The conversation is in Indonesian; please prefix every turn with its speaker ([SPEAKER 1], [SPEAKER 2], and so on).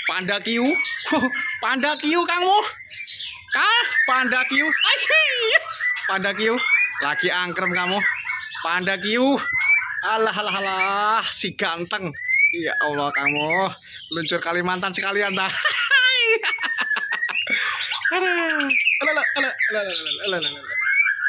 [SPEAKER 1] Panda Q. Panda Q kamu. Panda Q. Panda Q. Lagi angkrem kamu. Panda Q. Alah alah alah si ganteng. Ya Allah kamu. Luncur Kalimantan sekalian dah. Alah alah alah alah alah alah alah alah.